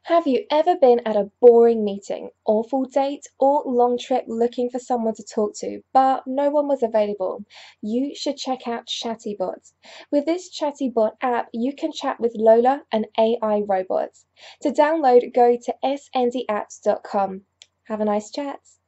Have you ever been at a boring meeting, awful date, or long trip looking for someone to talk to, but no one was available? You should check out ChattyBot. With this ChattyBot app, you can chat with Lola, an AI robot. To download, go to sndapps.com. Have a nice chat.